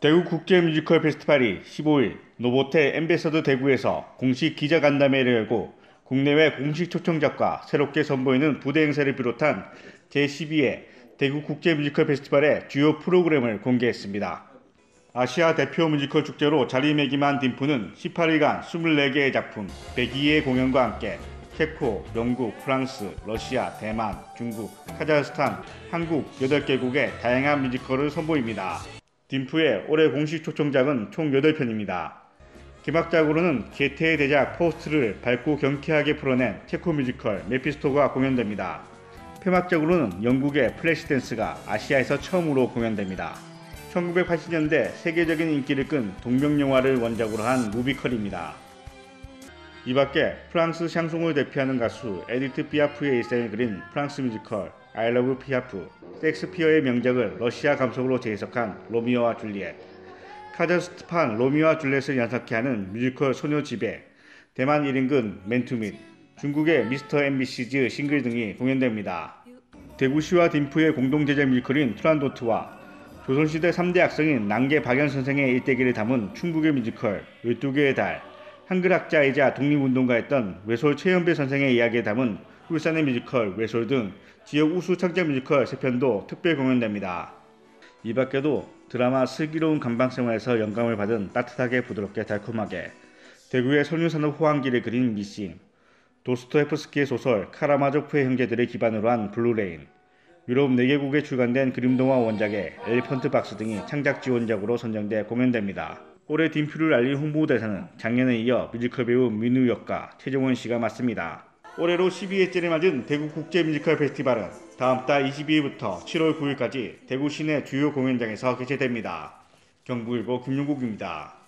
대구 국제 뮤지컬 페스티벌이 15일 노보텔 엠베서더 대구에서 공식 기자간담회를 열고 국내외 공식 초청작과 새롭게 선보이는 부대 행사를 비롯한 제12회 대구 국제 뮤지컬 페스티벌의 주요 프로그램을 공개했습니다. 아시아 대표 뮤지컬 축제로 자리매김한 딘푸는 18일간 24개의 작품, 102의 공연과 함께 체코, 영국, 프랑스, 러시아, 대만, 중국, 카자흐스탄, 한국 8개국의 다양한 뮤지컬을 선보입니다. 딘푸의 올해 공식 초청작은 총 8편입니다. 개막작으로는 게테의 대작 포스트를 밝고 경쾌하게 풀어낸 체코 뮤지컬 메피스토가 공연됩니다. 폐막작으로는 영국의 플래시댄스가 아시아에서 처음으로 공연됩니다. 1980년대 세계적인 인기를 끈 동명영화를 원작으로 한 무비컬입니다. 이 밖에 프랑스 샹송을 대표하는 가수 에디트 피아프의 일생을 그린 프랑스 뮤지컬 I Love 피아프, 셰익스피어의 명작을 러시아 감성으로 재해석한 로미오와 줄리엣, 카자흐스탄 로미오와 줄리엣을 연상케 하는 뮤지컬 소녀 지배, 대만 1인근 맨투 및 중국의 미스터 MBC즈 싱글 등이 공연됩니다. 대구시와 딘푸의 공동 제작 뮤지컬인 투란도트와 조선시대 3대 악성인 난계 박연 선생의 일대기를 담은 충북의 뮤지컬 12개의 달, 한글학자이자 독립운동가였던 외솔 최연배 선생의 이야기에 담은 울산의 뮤지컬 외솔 등 지역 우수 창작 뮤지컬 3편도 특별 공연됩니다. 이 밖에도 드라마 슬기로운 감방생활에서 영감을 받은 따뜻하게 부드럽게 달콤하게, 대구의 선유산업 호황기를 그린 미싱, 도스토옙스키의 소설 카라마조프의 형제들을 기반으로 한 블루레인, 유럽 4개국에 출간된 그림동화 원작의 엘리펀트 박스 등이 창작 지원작으로 선정돼 공연됩니다. 올해 딘푸를 알린 홍보대사는 작년에 이어 뮤지컬 배우 민우 역과 최정원 씨가 맡습니다. 올해로 12회째를 맞은 대구 국제 뮤지컬 페스티벌은 다음 달 22일부터 7월 9일까지 대구 시내 주요 공연장에서 개최됩니다. 경북일보 김용국입니다.